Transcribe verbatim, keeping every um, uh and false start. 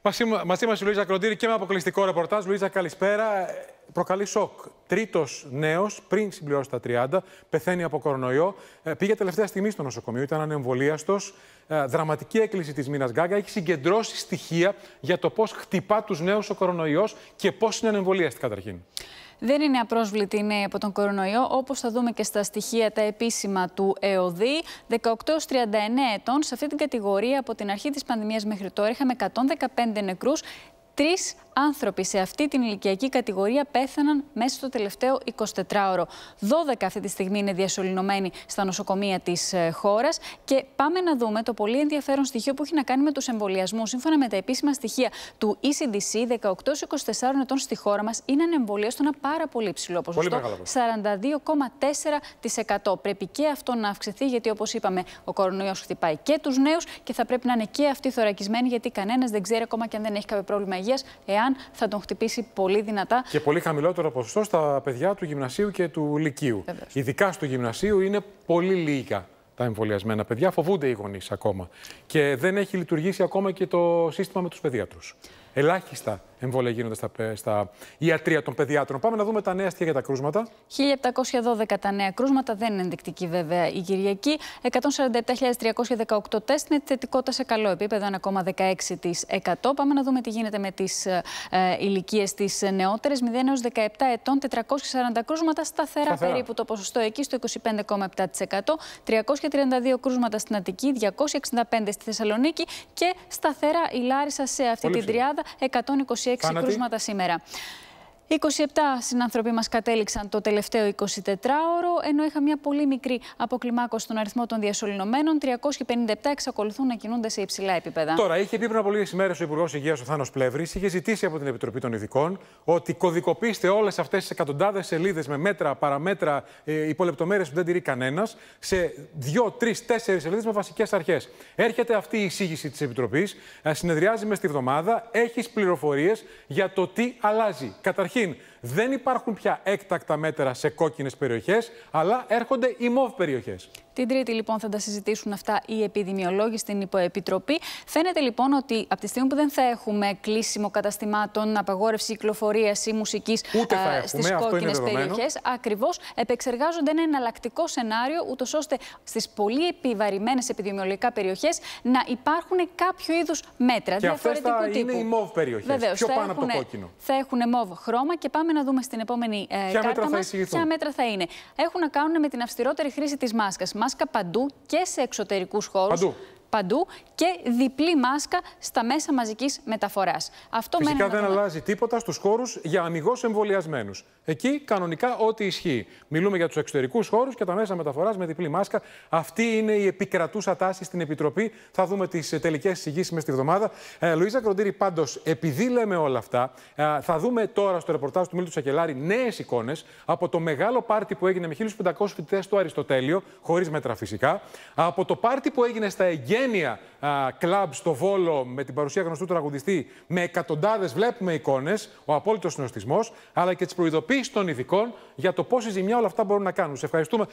Μαζί μας η Λουίζα Κροντήρη και με αποκλειστικό ρεπορτάζ. Λουίζα, καλησπέρα. Προκαλεί σοκ. Τρίτος νέος, πριν συμπληρώσει τα τριάντα, πεθαίνει από κορονοϊό. Πήγε τελευταία στιγμή στο νοσοκομείο, ήταν ανεμβολίαστος. Δραματική έκκληση της Μίνας Γκάγκα. Έχει συγκεντρώσει στοιχεία για το πώς χτυπά τους νέους ο κορονοϊός και πώς είναι ανεμβολίαστοι καταρχήν. Δεν είναι απρόσβλητοι οι νέοι από τον κορονοϊό, όπως θα δούμε και στα στοιχεία τα επίσημα του ΕΟΔΗ. δεκαοκτώ έως τριάντα εννέα ετών, σε αυτή την κατηγορία από την αρχή της πανδημίας μέχρι τώρα είχαμε εκατόν δεκαπέντε νεκρούς. Τρεις άνθρωποι σε αυτή την ηλικιακή κατηγορία πέθαναν μέσα στο τελευταίο εικοσιτετράωρο. δώδεκα αυτή τη στιγμή είναι διασωληνωμένοι στα νοσοκομεία της χώρας. Και πάμε να δούμε το πολύ ενδιαφέρον στοιχείο που έχει να κάνει με τους εμβολιασμούς. Σύμφωνα με τα επίσημα στοιχεία του ι σι ντι σι, δεκαοκτώ έως είκοσι τέσσερα ετών στη χώρα μας είναι ανεμβολίαστο ένα πάρα πολύ υψηλό ποσοστό. σαράντα δύο κόμμα τέσσερα τοις εκατό. Πρέπει και αυτό να αυξηθεί, γιατί όπως είπαμε, ο κορονοϊός χτυπάει και τους νέους και θα πρέπει να είναι και αυτοί θωρακισμένοι, γιατί κανένας δεν ξέρει, ακόμα και αν δεν έχει κάποιο πρόβλημα υγείας, εάν θα τον χτυπήσει πολύ δυνατά. Και πολύ χαμηλότερο ποσοστό στα παιδιά του γυμνασίου και του λυκείου. Βεβαίως. Ειδικά στο γυμνασίου είναι πολύ λίγα τα εμβολιασμένα παιδιά. Φοβούνται οι γονείς ακόμα. Και δεν έχει λειτουργήσει ακόμα και το σύστημα με τους παιδίατρους. Ελάχιστα εμβόλια γίνονται στα, στα ιατρεία των παιδιάτρων. Πάμε να δούμε τα νέα στοιχεία για τα κρούσματα. χίλια επτακόσια δώδεκα τα νέα κρούσματα, δεν είναι ενδεικτική βέβαια η Κυριακή. εκατόν σαράντα επτά χιλιάδες τριακόσια δεκαοκτώ τεστ είναι θετικότητα σε καλό επίπεδο, ένα κόμμα δεκαέξι τοις εκατό. Πάμε να δούμε τι γίνεται με τις ε, ηλικίες τις νεότερες. μηδέν έως δεκαεπτά ετών, τετρακόσια σαράντα κρούσματα, σταθερά, σταθερά περίπου το ποσοστό εκεί στο είκοσι πέντε κόμμα επτά τοις εκατό. τριακόσια τριάντα δύο κρούσματα στην Αττική, διακόσια εξήντα πέντε στη Θεσσαλονίκη και σταθερά η Λάρισα σε αυτή Πολύ την ψηλή. τριάδα, εκατόν είκοσι έξι Φάνατη. κρούσματα σήμερα. είκοσι επτά συνάνθρωποι μας κατέληξαν το τελευταίο εικοσιτετράωρο, ενώ είχα μια πολύ μικρή αποκλιμάκωση στον αριθμό των διασωληνωμένων. τριακόσιοι πενήντα επτά εξακολουθούν να κινούνται σε υψηλά επίπεδα. Τώρα, είχε πει πριν από λίγες ημέρες ο Υπουργός Υγείας, ο Θάνος Πλεύρης, είχε ζητήσει από την Επιτροπή των Ειδικών ότι κωδικοποιήστε όλες αυτές τις εκατοντάδες σελίδες με μέτρα, παραμέτρα, ε, υπολεπτομέρειες που δεν τηρεί κανένας, σε δύο, τρεις, τέσσερις σελίδες με βασικές αρχές. Έρχεται αυτή η εισήγηση της Επιτροπής, ε, συνεδριάζει μες τη βδομάδα, έχεις πληροφορίες για το τι αλλάζει. Καταρχήν, δεν υπάρχουν πια έκτακτα μέτρα σε κόκκινες περιοχές, αλλά έρχονται οι μοβ περιοχές. Την Τρίτη, λοιπόν, θα τα συζητήσουν αυτά οι επιδημιολόγοι στην Υποεπιτροπή. Φαίνεται, λοιπόν, ότι από τη στιγμή που δεν θα έχουμε κλείσιμο καταστημάτων, απαγόρευση κυκλοφορίας ή μουσικής στις κόκκινες περιοχές, ακριβώς επεξεργάζονται ένα εναλλακτικό σενάριο, ούτως ώστε στις πολύ επιβαρημένες επιδημιολογικά περιοχές να υπάρχουν κάποιο είδους μέτρα. Και αυτές θα τύπου. είναι οι μοβ περιοχές. Βεβαίως, πιο πάνω έχουν, από το κόκκινο. Θα έχουν μοβ χρώμα και πάμε να δούμε στην επόμενη ε, κάρτα μας ποια μέτρα θα είναι. Έχουν να κάνουν με την αυστηρότερη χρήση της μάσκας. Μάσκα παντού και σε εξωτερικούς χώρους. Παντού. Παντού και διπλή μάσκα στα μέσα μαζικής μεταφοράς. Αυτό Φυσικά δεν να... αλλάζει τίποτα στους χώρους για αμιγώς εμβολιασμένους. Εκεί κανονικά ό,τι ισχύει. Μιλούμε για τους εξωτερικούς χώρους και τα μέσα μεταφοράς με διπλή μάσκα. Αυτή είναι η επικρατούσα τάση στην Επιτροπή. Θα δούμε τις τελικές εισηγήσεις μες τη βδομάδα. Ε, Λουίζα Κροντήρη, πάντως, επειδή λέμε όλα αυτά, ε, θα δούμε τώρα στο ρεπορτάζ του Μίλτου Σακελάρη νέες εικόνες από το μεγάλο πάρτι που έγινε με χίλιους πεντακόσιους φοιτητές στο Αριστοτέλειο, χωρίς μέτρα φυσικά. Από το πάρτι που έγινε στα Εγγένεια κλαμπ στο Βόλο με την παρουσία γνωστού τραγουδιστή με εκατοντάδες, βλέπουμε εικόνες, ο απόλυτος συνοστισμός, αλλά και τις προειδοποίησεις των ειδικών για το πόση ζημιά όλα αυτά μπορούν να κάνουν. Σε ευχαριστούμε